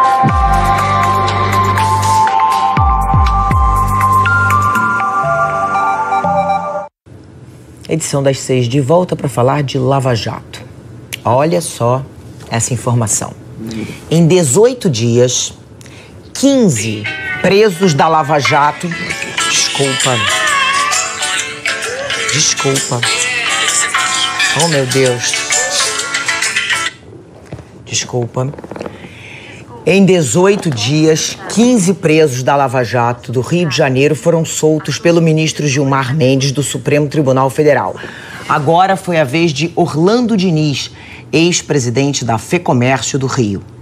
Edição das 6 de volta para falar de Lava Jato. Olha só essa informação. Em 18 dias, 15 presos da Lava Jato... Desculpa. Oh, meu Deus. Desculpa. Em 18 dias, 15 presos da Lava Jato do Rio de Janeiro foram soltos pelo ministro Gilmar Mendes do Supremo Tribunal Federal. Agora foi a vez de Orlando Diniz, ex-presidente da FEComércio do Rio.